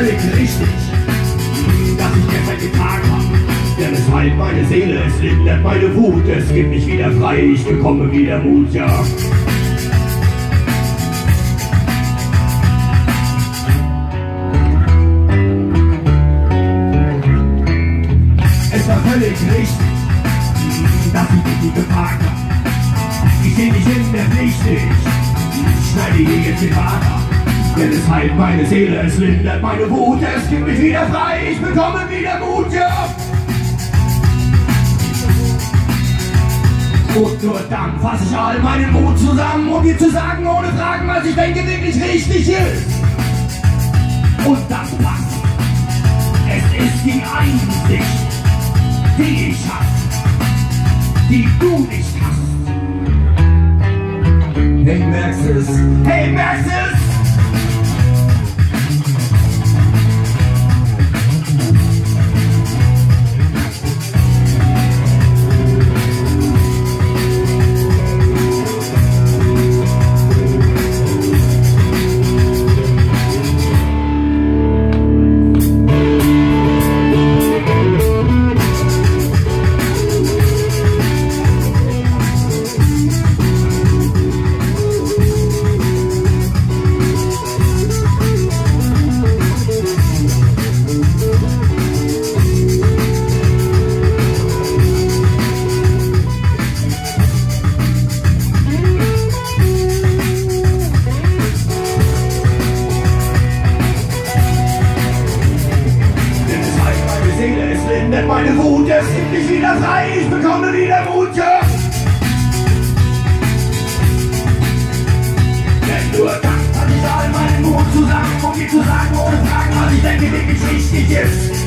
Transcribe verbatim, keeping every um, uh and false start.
völlig richtig, dass ich gestern getragen habe. Denn es heilt meine Seele, es lindert meine Wut, es gibt mich wieder frei, ich bekomme wieder Mut, ja. Es war völlig richtig, dass ich dich nicht gefragt habe. Ich seh dich in der Pflicht, ich schneide hier jetzt den Bart ab. Denn es heilt meine Seele, es lindert meine Wut, es gibt mich wieder frei, ich bekomme wieder Mut, ja. Und nur dann fasse ich all meinen Mut zusammen, um dir zu sagen, ohne Fragen, was ich denke, wirklich richtig ist. Und das passt. Es ist die Einsicht, die ich hab, die du nicht hast. Hey, merkst es? Hey, merkst es? Lindert meine Wut, es gibt mich wieder frei, ich bekomme wieder Mut, ja. Denn nur dann kann ich all meinen Mut zusammen, um dir zu sagen, ohne Fragen, was ich denke, wirklich richtig ist.